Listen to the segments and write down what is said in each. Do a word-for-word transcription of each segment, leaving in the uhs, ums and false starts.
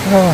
어.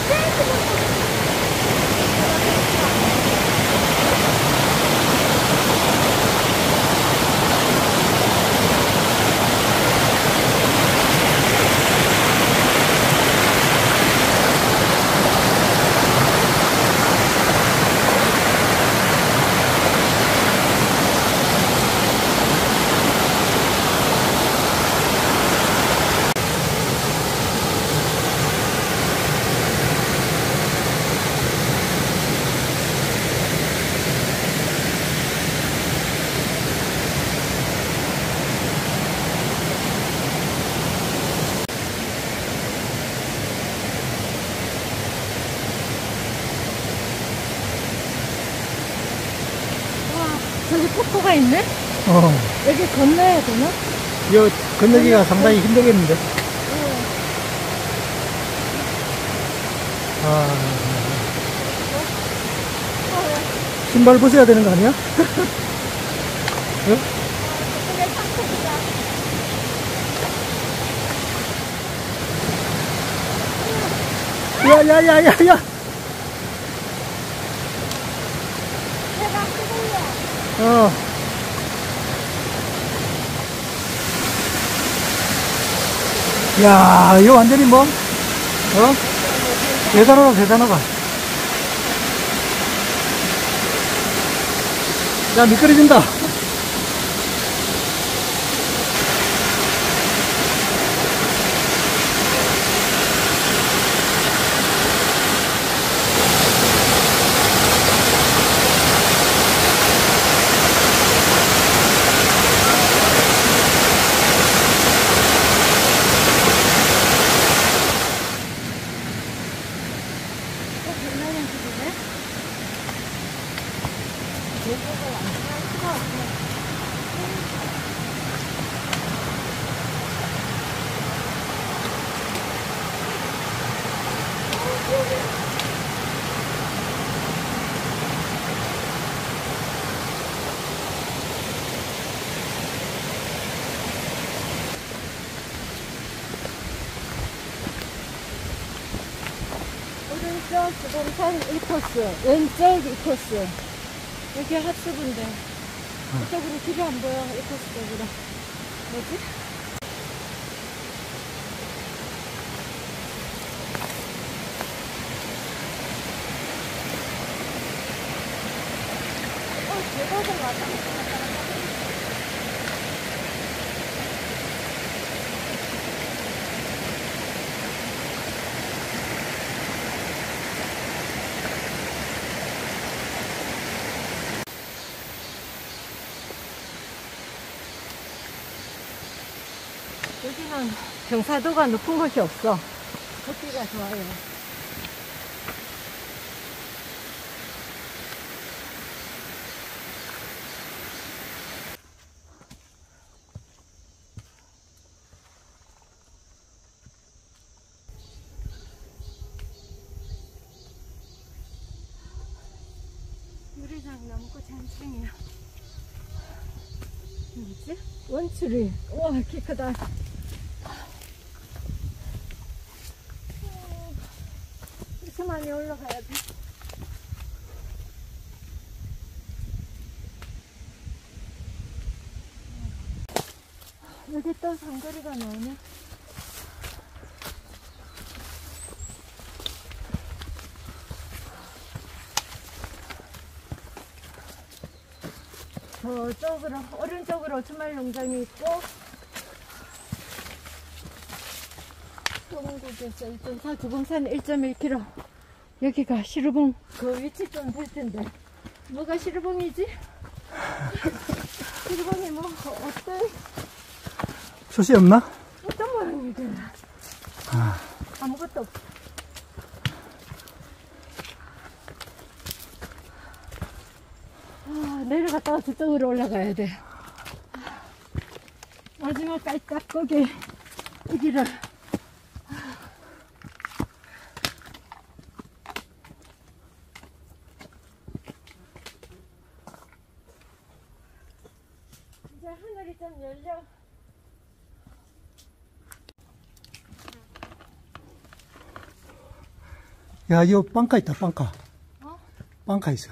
저기 폭포가 있네? 어. 여기 건너야 되나? 이 건너기가 상당히 힘들겠는데. 어. 아. 신발 벗어야 되는 거 아니야? 응? 저쪽에 산책이다. 야, 야, 야, 야, 야! 내가 흔들려. 어. 야, 이거 완전히 뭐, 어? 대단하다, 대단하다. 야, 미끄러진다. 오른쪽 주봉산 일 코스, 왼쪽 이 코스. 여기 하수부인데 이쪽으로 길이 안 보여. 일 코스 쪽으로. 뭐지? 어, 계곡을 왔다 갔다 갔다. 여기는 경사도가 높은 곳이 없어. 걷기가 좋아요. 유리장 나무꽃 한층이야. 뭐지? 원추리. 우와, 키 크다. 이렇게 많이 올라가야 돼. 여기 또 상거리가 나오네. 저쪽으로, 오른쪽으로 주말 농장이 있고, 동국에서 일 점 사, 주봉산 일 점 일 킬로미터. 여기가 시루봉, 그 위치 좀 될 텐데. 뭐가 시루봉이지? 시루봉이 뭐, 어떤, 솥이 없나? 어떤 모양이더라? 아. 아무것도 없어. 아, 내려갔다가 저쪽으로 올라가야 돼. 마지막 깔짝거기 이 길을. 이제 하늘이 좀 열려. 야, 이거 빵카 있다, 빵카. 어? 빵카 있어.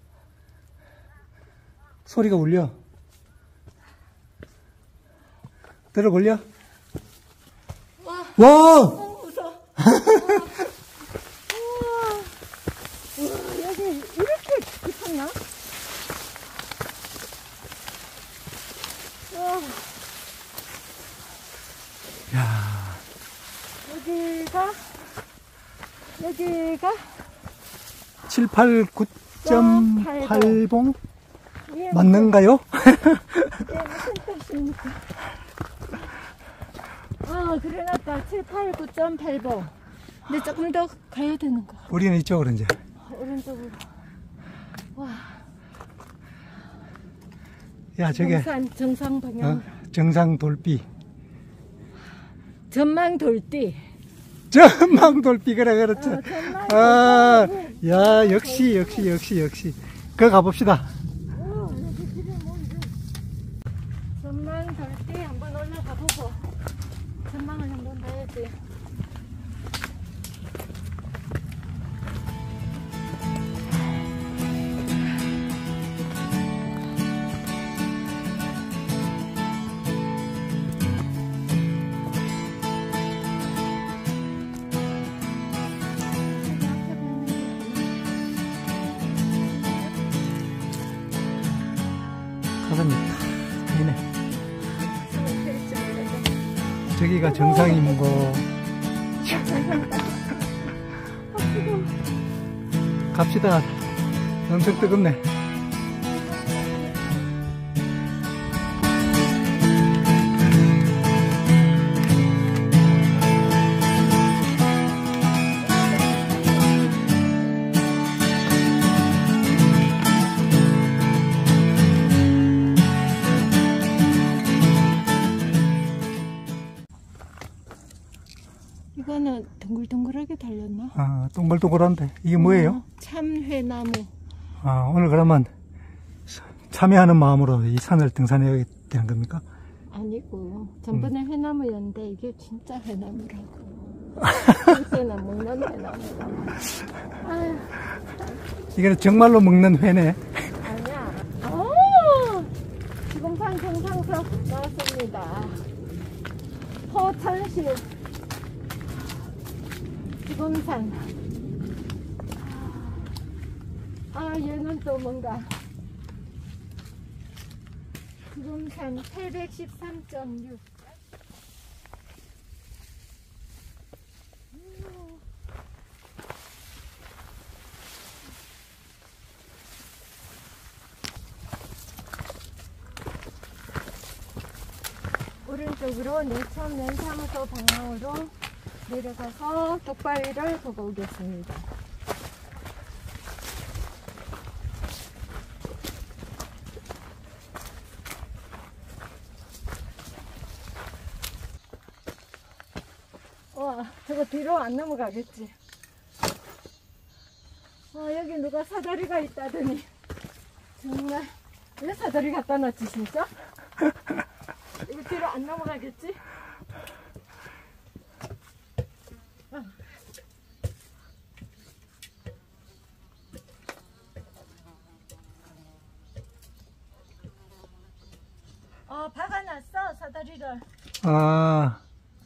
소리가 울려. 들어 올려. 와. 와! 너무 무서워. 우와. 우와, 여기 이렇게 깊었나? 와. 야, 여기가, 여기가, 칠, 팔, 구 점 팔 봉? 이게 맞는가요? 이게 무슨 뜻입니까? 아, 그래놨다. 칠, 팔, 구 점 팔 번. 근데 조금 더 가야 되는 거. 우리는 이쪽으로 이제. 오른쪽으로. 와. 야, 저게. 정상, 정상 방향. 어? 정상 돌비. 전망 돌띠. 전망 돌비, 그래, 그렇죠. 어, 전망 아, 돌띠. 야, 역시, 역시, 역시, 역시. 그 가봅시다. 오, 여기 집에 뭔데? 전망 돌띠 한번 올라가 보고. 전망을 한번 봐야지. 가슴이 보이네. 저기가 정상이고. 갑시다. 엄청 뜨겁네. 이거는 동글동글하게 달렸나? 아, 동글동글한데. 이게 뭐예요? 어, 참회나무. 아, 오늘 그러면 참여하는 마음으로 이 산을 등산해야 되는 겁니까? 아니고 전번에 음. 회나무였는데 이게 진짜 회나무라고. 요새는 먹는 회나무라고. 아유, 이거는 정말로 먹는 회네. 아니야. 오! 지금산 정상서 나왔습니다. 포천시 지금산. 아, 얘는 또 뭔가. 지금산 팔백십삼 점 육. 오른쪽으로 내천 면사무소 방향으로 내려가서 독바위를 보고 오겠습니다. 와, 저거 뒤로 안 넘어가겠지. 아, 여기 누가 사다리가 있다더니 정말 왜 사다리 갖다 놨지 진짜? 이거 뒤로 안 넘어가겠지? 아. 어, 박아놨어 사다리를. 아,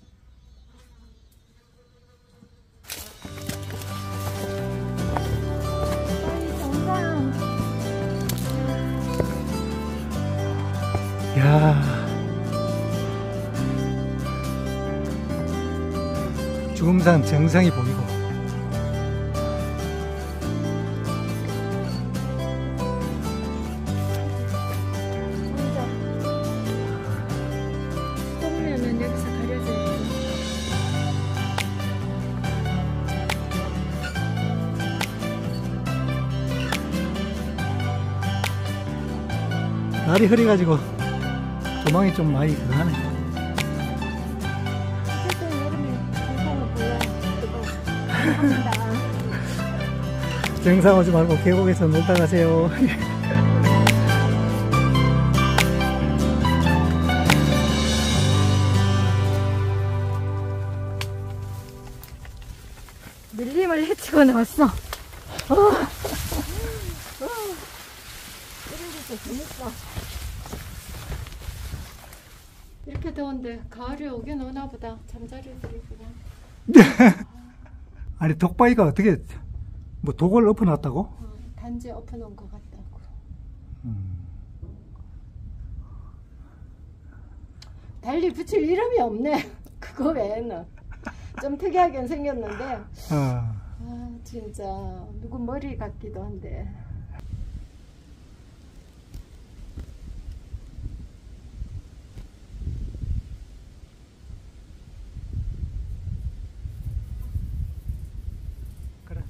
빨리 정상. 야. 주금산 정상이 보이고. 먼저 뽑으면은 여기서 가려져 있고. 날이 흐려가지고 조망이 좀 많이 그하네. 어쨌든 여름에 정상을 보여야 되고. 감사합니다. 정상 오지 말고 계곡에서 놀다 가세요. 밀림 손님을 해치고 나왔어. 어. 어. 이런 게 재밌어. 이렇게 더운데 가을이 오긴 오나 보다. 잠자리들이 그냥. 아니 독바이가 어떻게 뭐 독을 엎어놨다고? 어, 단지 엎어놓은 것 같다고. 음. 달리 붙일 이름이 없네. 그거 외에는 좀 특이하게 생겼는데 어. 아 진짜 누구 머리 같기도 한데. 그래.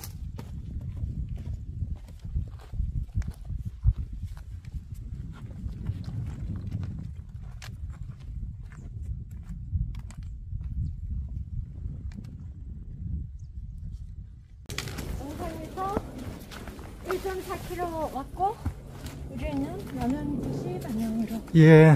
영상에서 일 점 사 킬로미터 왔고 우리는 남양주시 방향으로. 예.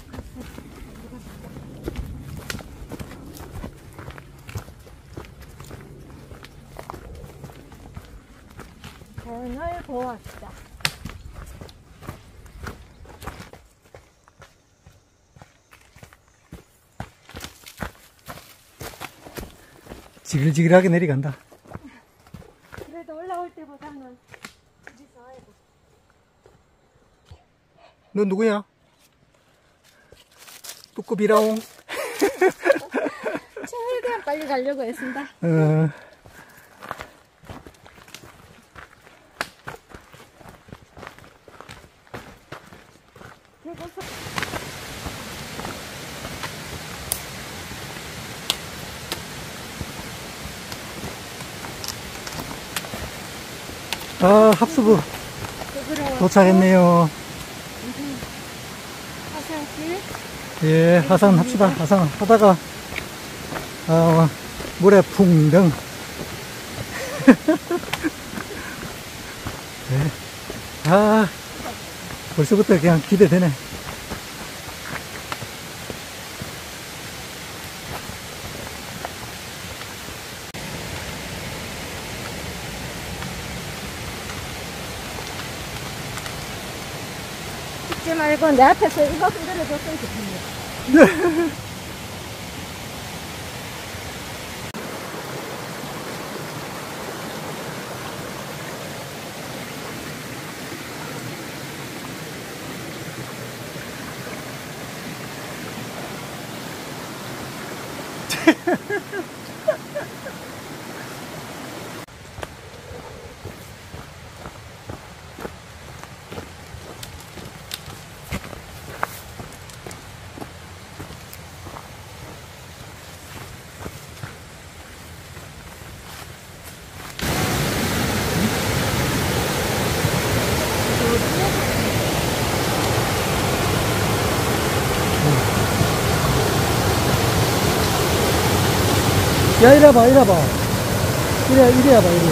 자연을 보았다. 지글지글하게 내려간다. 그래도 올라올 때보다는 둘이서 아이고. 너 누구야? 뚜꾸비라옹. 최대한 빨리 가려고 했습니다. 어. 그리고서 아, 합수부 도착했네요. 화산길. 예, 하산합시다. 하산 하다가 어, 물에 풍덩. 네. 아, 벌써부터 그냥 기대되네. 찍지 말고 내 앞에서 이거 흔들어줬으면 좋겠네요. 야, 이리 와봐, 이리 와봐. 이리, 이리 와봐, 이리 와.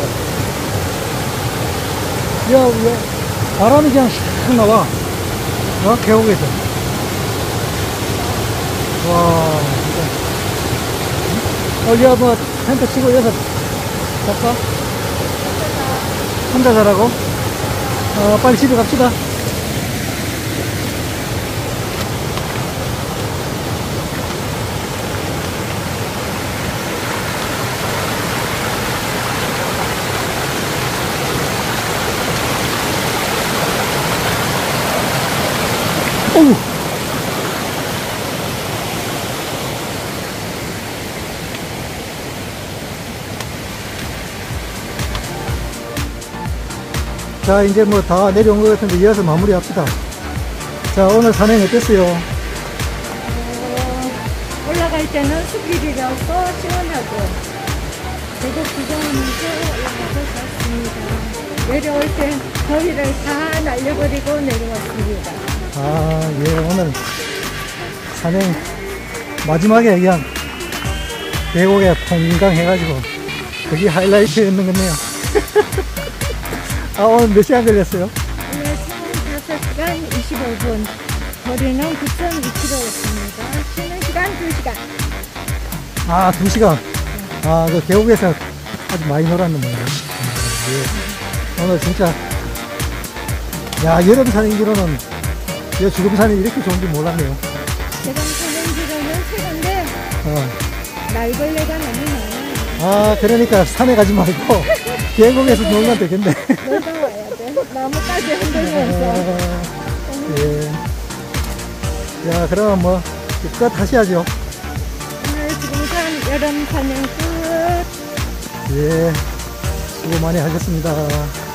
야, 왜, 바람이 그냥 샥 나와. 어, 계곡에서. 와, 진짜. 어, 야, 뭐, 텐트 치고 여기서 갈까? 혼자 자라고? 어, 빨리 집에 갑시다. 어우. 자, 이제 뭐 다 내려온 것 같은데 이어서 마무리 합시다. 자, 오늘 산행 어땠어요? 어, 올라갈 때는 숲길이라고 시원하고 계곡 구경하면서 올라가서 좋았습니다. 내려올 때 더위를 다 날려버리고 내려왔습니다. 아, 예, 오늘 산행 마지막에 그냥 계곡에 퐁강 해가지고 그게 하이라이트였는 거네요. 아, 오늘 몇 시간 걸렸어요? 오늘 이십오 시간 이십오 분, 거리는 구 점 이 킬로미터였습니다. 쉬는 시간 두 시간. 아, 두 시간. 아, 그 계곡에서 아주 많이 놀았는데. 예. 오늘 진짜, 야, 여름산행기로는, 이 주금산이 이렇게 좋은 줄 몰랐네요. 여름산행기로는 최고인데, 어. 날벌레가 너무 많아요. 아, 그러니까 산에 가지 말고, 계곡에서 놀면 되겠네. 놀다 와야 돼. 나뭇가지 흔들면서. 예. 야, 그럼 뭐, 끝 하셔야죠. 오늘 주금산 여름산행 끝. 예. 수고 많이 하셨습니다.